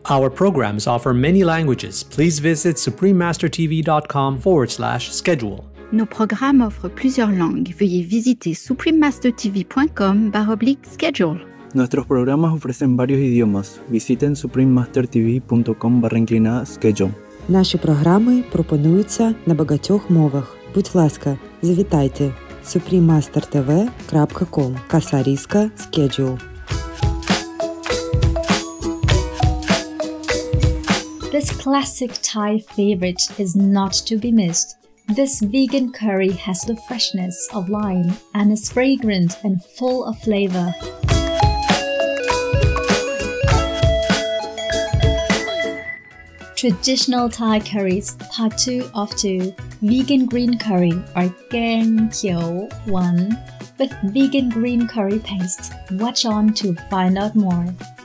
Our programs offer many languages. Please visit suprememastertv.com/schedule. Nos programmes offrent plusieurs langues. Veuillez visiter suprememastertv.com/schedule. Nuestros programas ofrecen varios idiomas. Visiten suprememastertv.com/schedule. Наші програми пропонуються на багатьох мовах. Будь ласка, завітайте suprememastertv.com/schedule. This classic Thai favorite is not to be missed. This vegan curry has the freshness of lime and is fragrant and full of flavor. Traditional Thai curries Part 2 of 2 Vegan Green Curry or Keng Khieu Wan with vegan green curry paste. Watch on to find out more.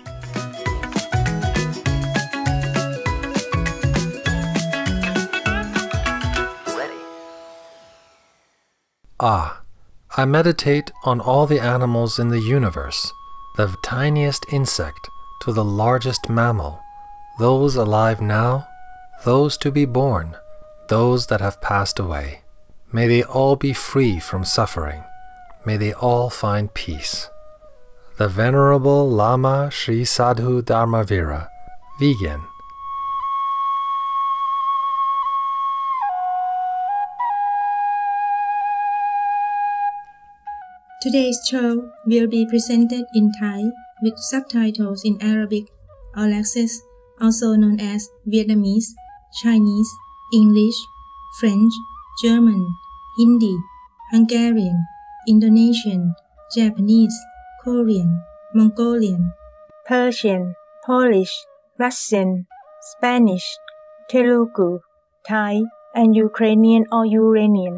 I meditate on all the animals in the universe, the tiniest insect to the largest mammal, those alive now, those to be born, those that have passed away. May they all be free from suffering. May they all find peace. The Venerable Lama Sri Sadhu Dharmavira, vegan. Today's show will be presented in Thai with subtitles in Arabic, All Access, also known as Vietnamese, Chinese, English, French, German, Hindi, Hungarian, Indonesian, Japanese, Korean, Mongolian, Persian, Polish, Russian, Spanish, Telugu, Thai, and Ukrainian or Uranian.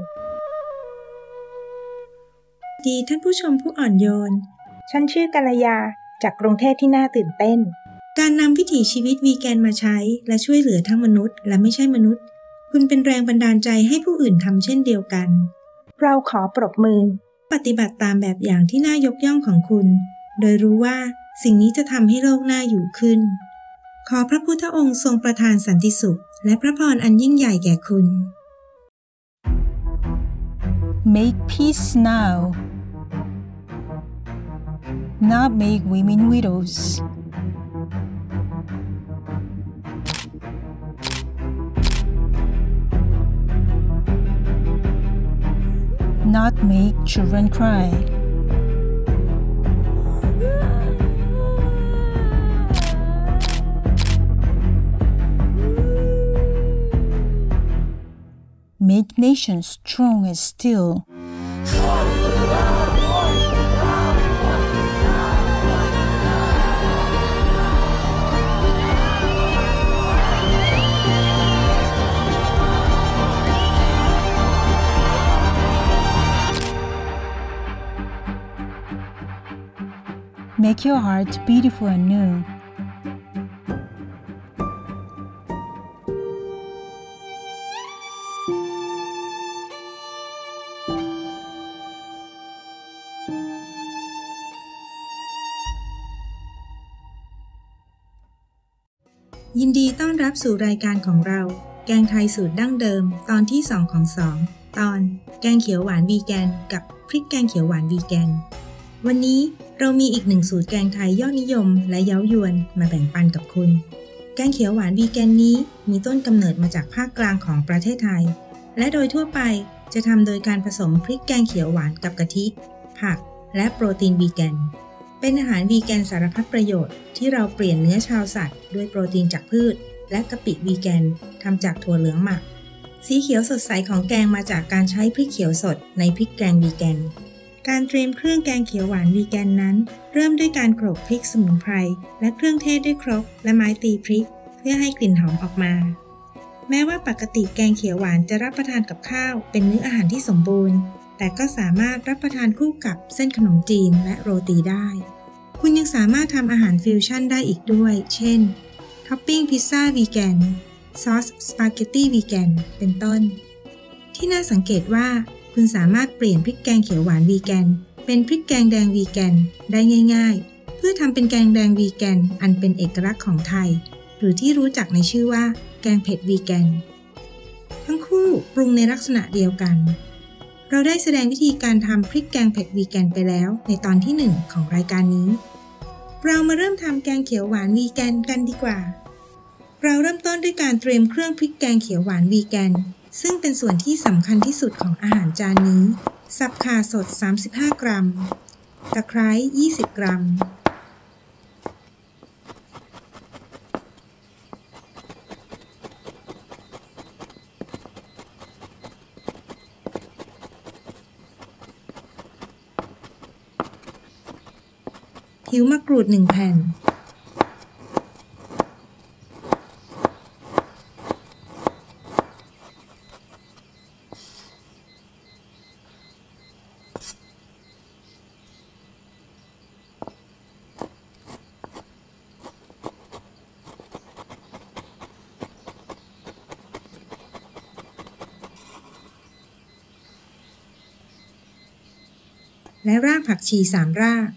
ดีท่านผู้ชมผู้อ่อนโยนฉันชื่อกัลยาจากกรุงเทพที่น่าตื่นเต้นการนำวิถีชีวิตวีแกนมาใช้และช่วยเหลือทั้งมนุษย์และไม่ใช่มนุษย์คุณเป็นแรงบันดาลใจให้ผู้อื่นทำเช่นเดียวกันเราขอปรบมือปฏิบัติตามแบบอย่างที่น่ายกย่องของคุณโดยรู้ว่าสิ่งนี้จะทำให้โลกน่าอยู่ขึ้นขอพระพุทธองค์ทรงประทานสันติสุขและพระพรอันยิ่งใหญ่แก่คุณ Make peace now. Not make women widows. Not make children cry. Make nations strong and still. Make your heart beautiful and new. ยินดีต้อนรับสู่รายการของเราแกงไทยสูตรดั้งเดิมตอนที่2ของ2ตอนแกงเขียวหวานวีแกนกับพริกแกงเขียวหวานวีแกนวันนี้เรามีอีกหนึ่งสูตรแกงไทยยอดนิยมและเย้ายวนมาแบ่งปันกับคุณแกงเขียวหวานวีแกนนี้มีต้นกำเนิดมาจากภาคกลางของประเทศไทยและโดยทั่วไปจะทำโดยการผสมพริกแกงเขียวหวานกับกะทิผักและโปรตีนวีแกนเป็นอาหารวีแกนสารพัดประโยชน์ที่เราเปลี่ยนเนื้อชาวสัตว์ด้วยโปรตีนจากพืชและกะปิวีแกนทำจากถั่วเหลืองหมักสีเขียวสดใสของแกงมาจากการใช้พริกเขียวสดในพริกแกงวีแกนการเตรียมเครื่องแกงเขียวหวานวีแกนนั้นเริ่มด้วยการโขลกพริกสมุนไพรและเครื่องเทศด้วยครกและไม้ตีพริกเพื่อให้กลิ่นหอมออกมาแม้ว่าปกติแกงเขียวหวานจะรับประทานกับข้าวเป็นมื้ออาหารที่สมบูรณ์แต่ก็สามารถรับประทานคู่กับเส้นขนมจีนและโรตีได้คุณยังสามารถทำอาหารฟิวชั่นได้อีกด้วยเช่นท็อปปิ้งพิซซ่าวีแกนซอสสปาเกตตี้วีแกนเป็นต้นที่น่าสังเกตว่าคุณสามารถเปลี่ยนพริกแกงเขียวหวานวีแกนเป็นพริกแกงแดงวีแกนได้ง่ายๆเพื่อทำเป็นแกงแดงวีแกนอันเป็นเอกลักษณ์ของไทยโดรือที่รู้จักในชื่อว่าแกงเผ็ดวีแกนทั้งคู่ปรุงในลักษณะเดียวกันเราได้แสดงวิธีการทำพริกแกงเผ็ดวีแกนไปแล้วในตอนที่1ของรายการนี้เรามาเริ่มทำแกงเขียวหวานวีแกนกันดีกว่าเราเริ่มต้นด้วยการเตรียมเครื่องพริกแกงเขียวหวานวีแกนซึ่งเป็นส่วนที่สำคัญที่สุดของอาหารจานนี้สับข่าสด35กรัมตะไคร้20กรัมผิวมะกรูด1แผ่นและรากผักชี3ราก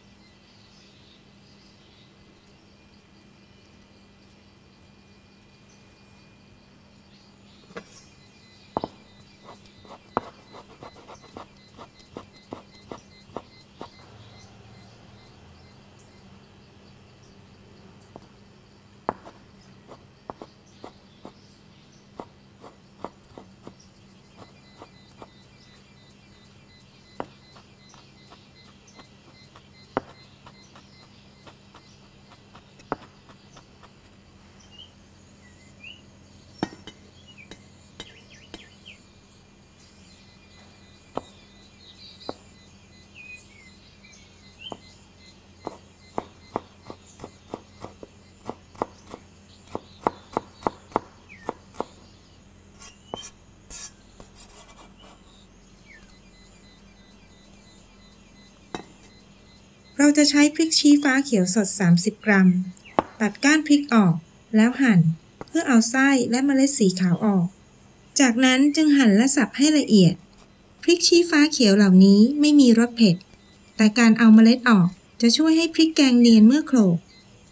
เราจะใช้พริกชี้ฟ้าเขียวสด30กรัมตัดก้านพริกออกแล้วหั่นเพื่อเอาไส้และเมล็ดสีขาวออกจากนั้นจึงหั่นและสับให้ละเอียดพริกชี้ฟ้าเขียวเหล่านี้ไม่มีรสเผ็ดแต่การเอาเมล็ดออกจะช่วยให้พริกแกงเนียนเมื่อโขลก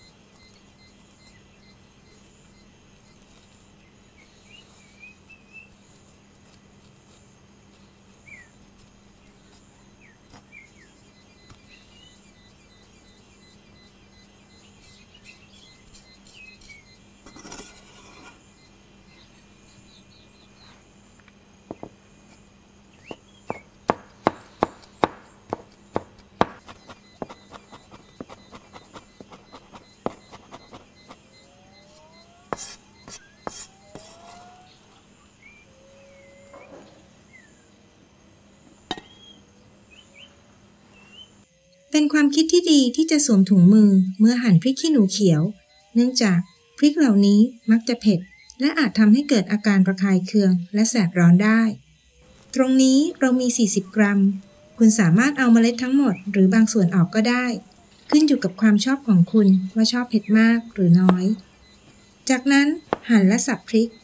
เป็นความคิดที่ดีที่จะสวมถุงมือเมื่อหั่นพริกขี้หนูเขียวเนื่องจากพริกเหล่านี้มักจะเผ็ดและอาจทำให้เกิดอาการระคายเคืองและแสบร้อนได้ตรงนี้เรามี40กรัมคุณสามารถเอาเมล็ดทั้งหมดหรือบางส่วนออกก็ได้ขึ้นอยู่กับความชอบของคุณว่าชอบเผ็ดมากหรือน้อยจากนั้นหั่นและสับพริก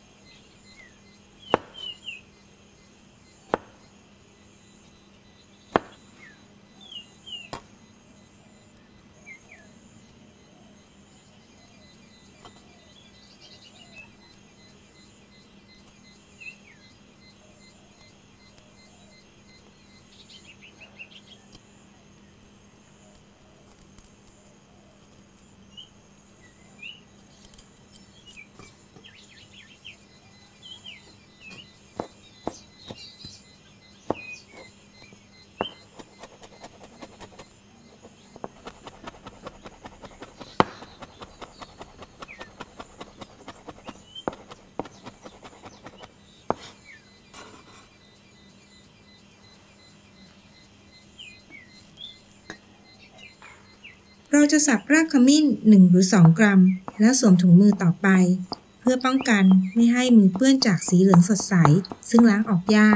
เราจะสับรากขมิ้น1หรือ2กรัมแล้วสวมถุงมือต่อไปเพื่อป้องกันไม่ให้มือเปื้อนจากสีเหลืองสดใสซึ่งล้างออกยาก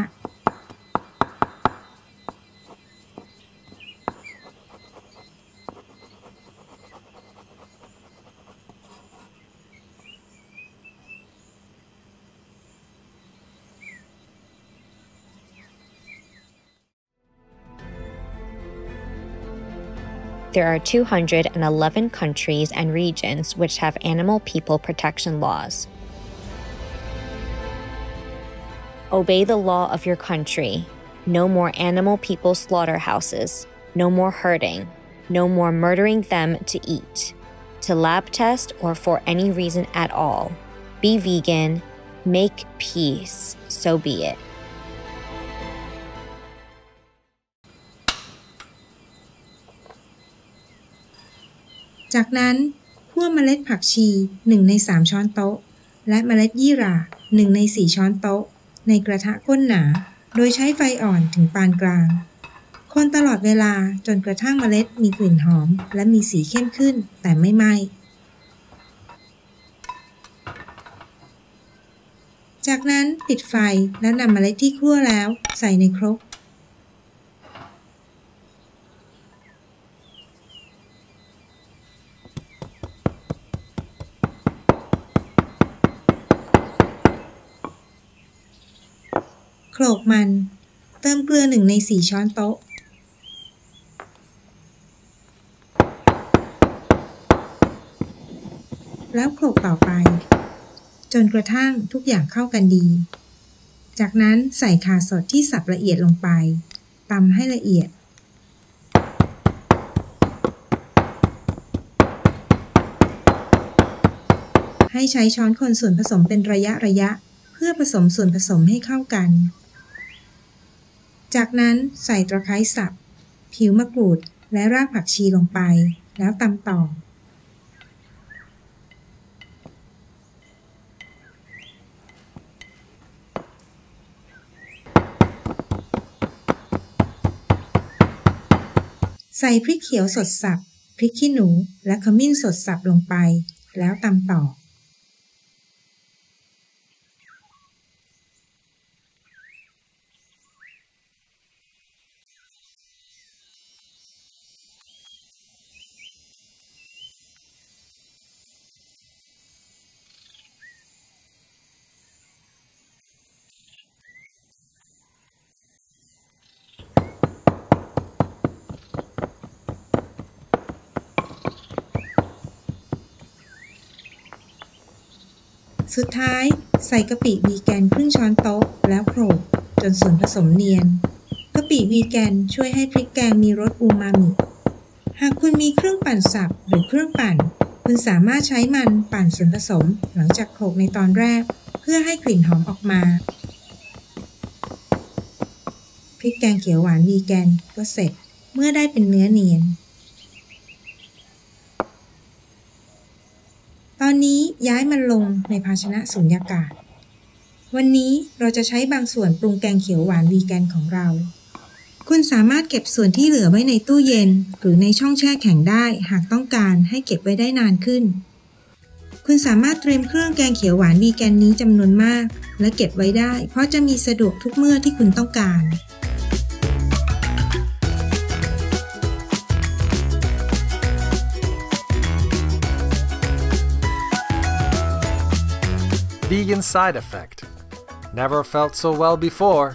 ก There are 211 countries and regions which have animal people protection laws. Obey the law of your country. No more animal people slaughterhouses. No more hurting. No more murdering them to eat, to lab test, or for any reason at all. Be vegan. Make peace. So be it. จากนั้นคั่วเมล็ดผักชี1ใน3ช้อนโต๊ะและเมล็ดยี่หร่า1ใน4ช้อนโต๊ะในกระทะก้นหนาโดยใช้ไฟอ่อนถึงปานกลางคนตลอดเวลาจนกระทั่งเมล็ดมีกลิ่นหอมและมีสีเข้มขึ้นแต่ไม่ไหม้จากนั้นปิดไฟแล้วนำเมล็ดที่คั่วแล้วใส่ในครกโขลกมันเติมเกลือ1ใน4ช้อนโต๊ะแล้วโขลกต่อไปจนกระทั่งทุกอย่างเข้ากันดีจากนั้นใส่ข่าสดที่สับละเอียดลงไปตำให้ละเอียดให้ใช้ช้อนคนส่วนผสมเป็นระยะเพื่อผสมส่วนผสมให้เข้ากันจากนั้นใส่ตะไคร้สับผิวมะกรูดและรากผักชีลงไปแล้วตำต่อใส่พริกเขียวสดสับพริกขี้หนูและขมิ้นสดสับลงไปแล้วตำต่อสุดท้ายใส่กะปิวีแกนครึ่งช้อนโต๊ะแล้วโขลกจนส่วนผสมเนียนกะปิวีแกนช่วยให้พริกแกงมีรสอูมามิหากคุณมีเครื่องปั่นสับหรือเครื่องปั่นคุณสามารถใช้มันปั่นส่วนผสมหลังจากโขลกในตอนแรกเพื่อให้กลิ่นหอมออกมาพริกแกงเขียวหวานวีแกนก็เสร็จเมื่อได้เป็นเนื้อเนียนตอนนี้ย้ายมันลงในภาชนะสุญญากาศวันนี้เราจะใช้บางส่วนปรุงแกงเขียวหวานวีแกนของเราคุณสามารถเก็บส่วนที่เหลือไว้ในตู้เย็นหรือในช่องแช่แข็งได้หากต้องการให้เก็บไว้ได้นานขึ้นคุณสามารถเตรียมเครื่องแกงเขียวหวานวีแกนนี้จำนวนมากและเก็บไว้ได้เพราะจะมีสะดวกทุกเมื่อที่คุณต้องการ Vegan side effect. Never felt so well before.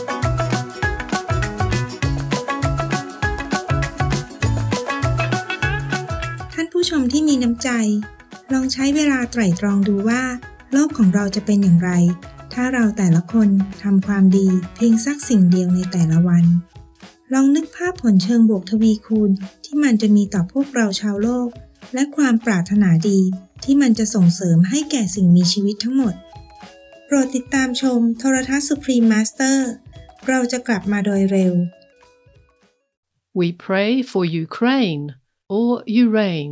ท่านผู้ชมที่มีน้ำใจลองใช้เวลาไตร่ตรองดูว่าโลกของเราจะเป็นอย่างไรถ้าเราแต่ละคนทำความดีเพียงสักสิ่งเดียวในแต่ละวันลองนึกภาพผลเชิงบวกทวีคูณที่มันจะมีต่อพวกเราชาวโลกและความปรารถนาดีที่มันจะส่งเสริมให้แก่สิ่งมีชีวิตทั้งหมดโปรดติดตามชมโทรทัศน์ Supreme Master เราจะกลับมาโดยเร็ว We pray for Ukraine or Ukraine.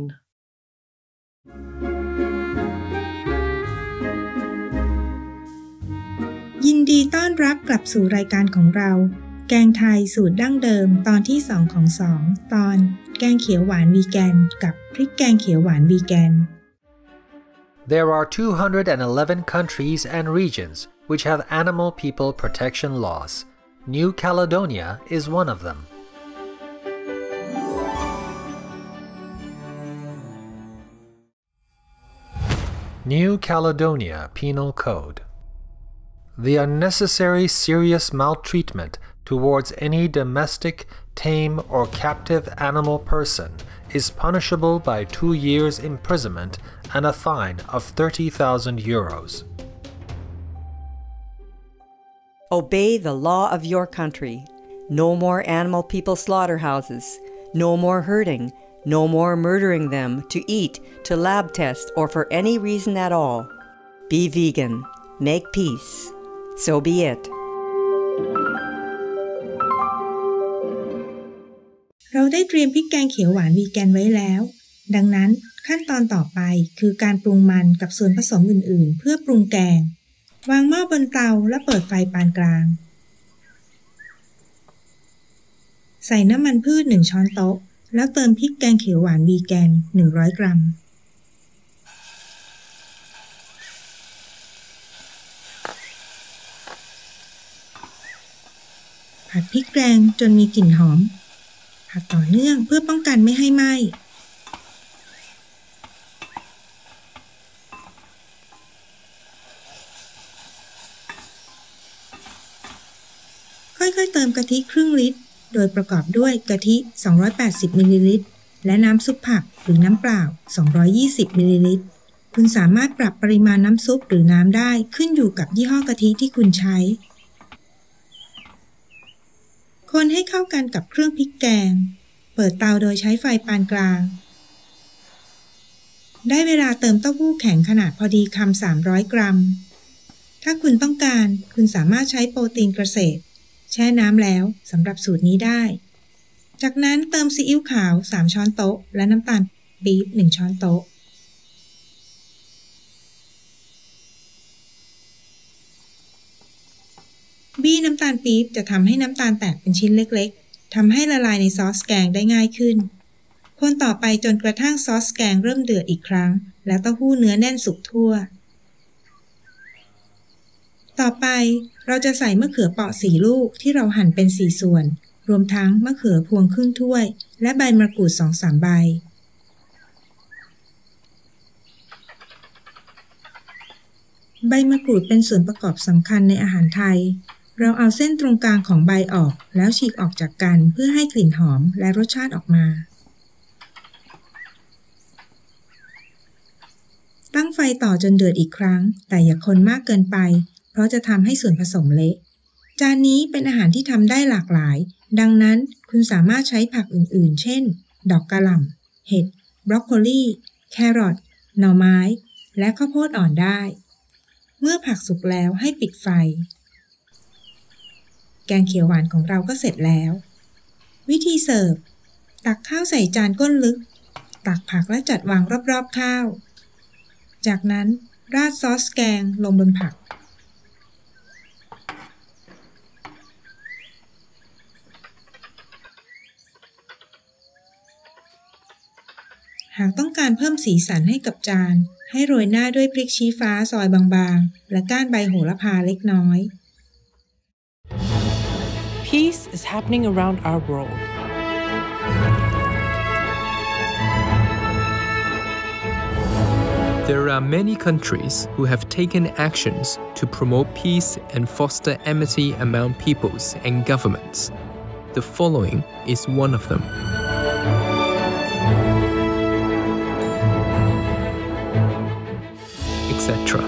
ยินดีต้อนรับกลับสู่รายการของเราแกงไทยสูตรดั้งเดิมตอนที่2ของ2ตอนแกงเขียวหวานวีแกนกับพริกแกงเขียวหวานวีแกน There are 211 countries and regions which have animal people protection laws. New Caledonia is one of them. New Caledonia Penal Code. The unnecessary serious maltreatment, towards any domestic, tame, or captive animal person is punishable by 2 years' imprisonment and a fine of 30,000 euros. Obey the law of your country. No more animal people slaughterhouses. No more hurting. No more murdering them to eat, to lab test, or for any reason at all. Be vegan. Make peace. So be it. เราได้เตรียมพริกแกงเขียวหวานวีแกนไว้แล้ว ดังนั้นขั้นตอนต่อไปคือการปรุงมันกับส่วนผสมอื่นๆเพื่อปรุงแกงวางหม้อบนเตาและเปิดไฟปานกลางใส่น้ำมันพืช1ช้อนโต๊ะแล้วเติมพริกแกงเขียวหวานวีแกน100 กรัมผัดพริกแกงจนมีกลิ่นหอมผัดต่อเนื่องเพื่อป้องกันไม่ให้ไหม้ค่อยๆเติมกะทิครึ่งลิตรโดยประกอบด้วยกะทิ280มิลลิลิตรและน้ำซุปผักหรือน้ำเปล่า220มิลลิลิตรคุณสามารถปรับปริมาณน้ำซุปหรือน้ำได้ขึ้นอยู่กับยี่ห้อกะทิที่คุณใช้คนให้เข้ากันกับเครื่องพริกแกงเปิดเตาโดยใช้ไฟปานกลางได้เวลาเติมเต้าหู้แข็งขนาดพอดีคำ300 กรัมถ้าคุณต้องการคุณสามารถใช้โปรตีนเกษตรแช่น้ำแล้วสำหรับสูตรนี้ได้จากนั้นเติมซีอิ๊วขาว3ช้อนโต๊ะและน้ำตาลปี๊บ1ช้อนโต๊ะบี้น้ำตาลปี๊บจะทำให้น้ำตาลแตกเป็นชิ้นเล็กๆทำให้ละลายในซอสแกงได้ง่ายขึ้นคนต่อไปจนกระทั่งซอสแกงเริ่มเดือดอีกครั้งและเต้าหู้เนื้อแน่นสุกทั่วต่อไปเราจะใส่มะเขือเปราะ4 ลูกที่เราหั่นเป็น4 ส่วนรวมทั้งมะเขือพวงครึ่งถ้วยและใบมะกรูด 2-3 ใบใบมะกรูดเป็นส่วนประกอบสำคัญในอาหารไทยเราเอาเส้นตรงกลางของใบออกแล้วฉีกออกจากกันเพื่อให้กลิ่นหอมและรสชาติออกมาตั้งไฟต่อจนเดือดอีกครั้งแต่อย่าคนมากเกินไปเพราะจะทำให้ส่วนผสมเละจานนี้เป็นอาหารที่ทำได้หลากหลายดังนั้นคุณสามารถใช้ผักอื่นๆเช่นดอกกะหล่ำเห็ดบรอกโคลีแครอทหน่อไม้และข้าวโพดอ่อนได้เมื่อผักสุกแล้วให้ปิดไฟแกงเขียวหวานของเราก็เสร็จแล้ววิธีเสิร์ฟตักข้าวใส่จานก้นลึกตักผักและจัดวางรอบๆข้าวจากนั้นราดซอสแกงลงบนผักหากต้องการเพิ่มสีสันให้กับจานให้โรยหน้าด้วยพริกชี้ฟ้าซอยบางๆและก้านใบโหระพาเล็กน้อย Peace is happening around our world. There are many countries who have taken actions to promote peace and foster amity among peoples and governments. The following is one of them. Etc.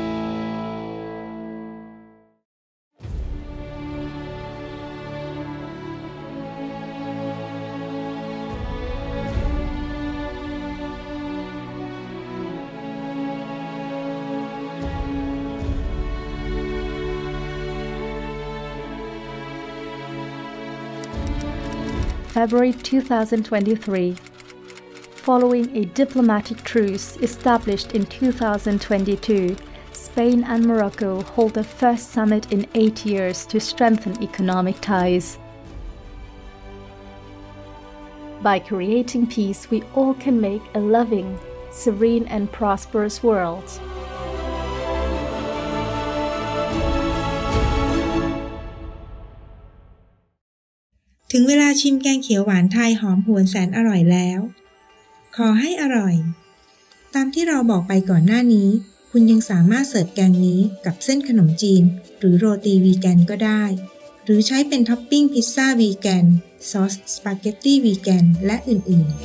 February 2023. Following a diplomatic truce established in 2022, Spain and Morocco hold the first summit in 8 years to strengthen economic ties. By creating peace, we all can make a loving, serene and prosperous world. ถึงเวลาชิมแกงเขียวหวานไทยหอมหวนแสนอร่อยแล้วขอให้อร่อยตามที่เราบอกไปก่อนหน้านี้คุณยังสามารถเสิร์ฟแกงนี้กับเส้นขนมจีนหรือโรตีวีแกนก็ได้หรือใช้เป็นท็อปปิ้งพิซซ่าวีแกนซอสสปาเกตตี้วีแกนและอื่นๆ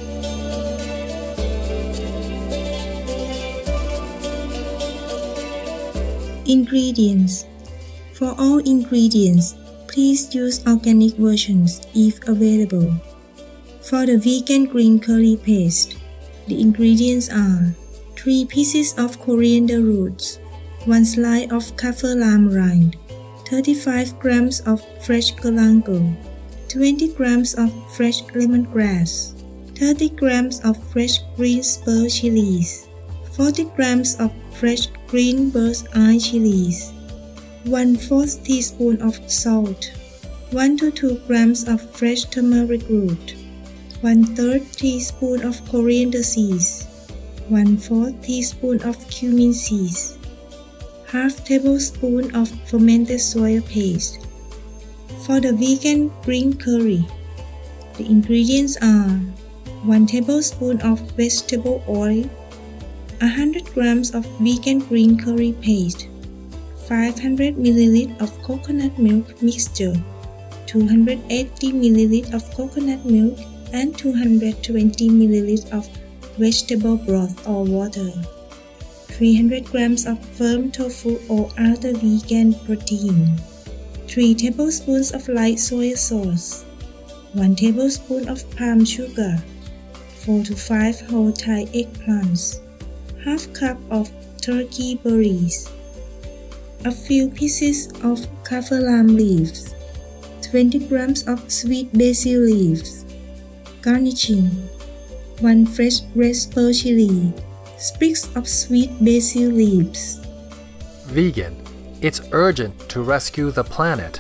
Ingredients. For all ingredients, please use organic versions if available. For the vegan green curry paste, the ingredients are 3 pieces of coriander roots, 1 slice of kaffir lime rind, 35 grams of fresh galangal, 20 grams of fresh lemongrass, 30 grams of fresh green spur chilies, 40 grams of fresh green bird's eye chilies, 1/4 teaspoon of salt, 1 to 2 grams of fresh turmeric root, 1/3 teaspoon of coriander seeds, 1/4 teaspoon of cumin seeds, half tablespoon of fermented soya paste. For the vegan green curry, the ingredients are 1 tablespoon of vegetable oil, 100 grams of vegan green curry paste, 500 ml of coconut milk mixture, 280 ml of coconut milk, and 220 ml of vegetable broth or water, 300 grams of firm tofu or other vegan protein, 3 tablespoons of light soy sauce, 1 tablespoon of palm sugar, 4 to 5 whole Thai eggplants, half cup of turkey berries, a few pieces of kaffir lime leaves, 20 grams of sweet basil leaves. Garnishing: 1 fresh red spur chili, sprigs of sweet basil leaves. Vegan, it's urgent to rescue the planet.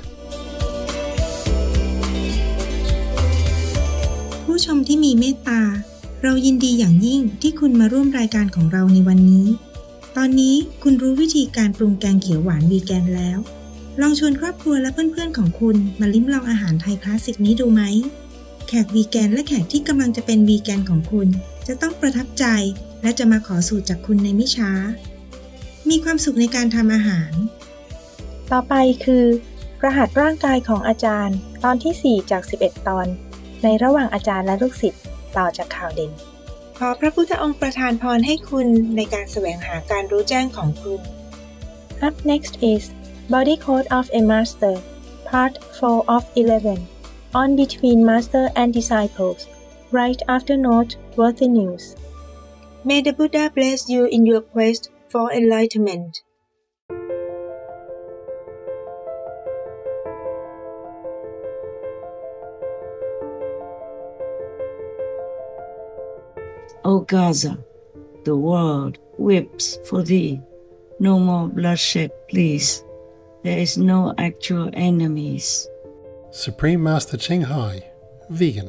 ผู้ชมที่มีเมตตาเรายินดีอย่างยิ่งที่คุณมาร่วมรายการของเราในวันนี้ตอนนี้คุณรู้วิธีการปรุงแกงเขียวหวานวีแกนแล้วลองชวนครอบครัวและเพื่อนๆของคุณมาลิ้มลองอาหารไทยคลาสสิกนี้ดูไหมแขกวีแกนและแขกที่กำลังจะเป็นวีแกนของคุณจะต้องประทับใจและจะมาขอสูตรจากคุณในไม่ช้ามีความสุขในการทำอาหารต่อไปคือรหัสร่างกายของอาจารย์ตอนที่4จาก11ตอนในระหว่างอาจารย์และลูกศิษย์ต่อจากข่าวเด่นขอพระพุทธองค์ประทานพรให้คุณในการแสวงหาการรู้แจ้งของคุณ Up next is Body Code of a Master Part 4 of 11 On Between Master and Disciples Right after noteworthy news May the Buddha bless you in your quest for enlightenment. O Gaza, the world weeps for thee. No more bloodshed, please. There is no actual enemies. Supreme Master Ching Hai, Vegan.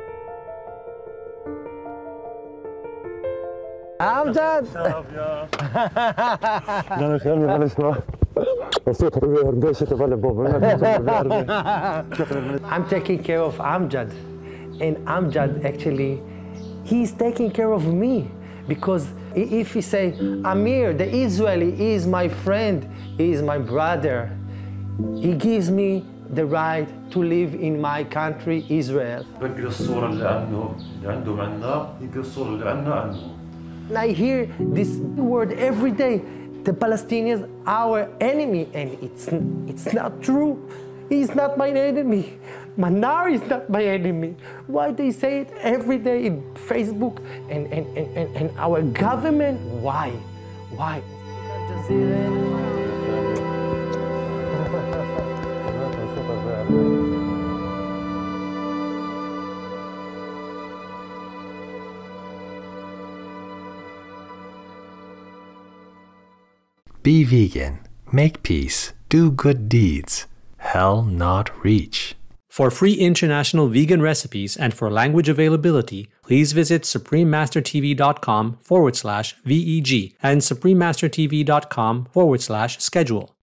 أمجد I'm taking care of Amjad, and Amjad actually he's taking care of me, because if he say Amir the Israeli is my friend, he is my brother, he gives me the right to live in my country Israel. I hear this word every day. The Palestinians are our enemy, and it's not true. He's not my enemy. Manar is not my enemy. Why they say it every day in Facebook and our government? Why? Why? Be vegan, make peace, do good deeds, hell not reach. For free international vegan recipes and for language availability, please visit suprememastertv.com/VEG and suprememastertv.com/schedule.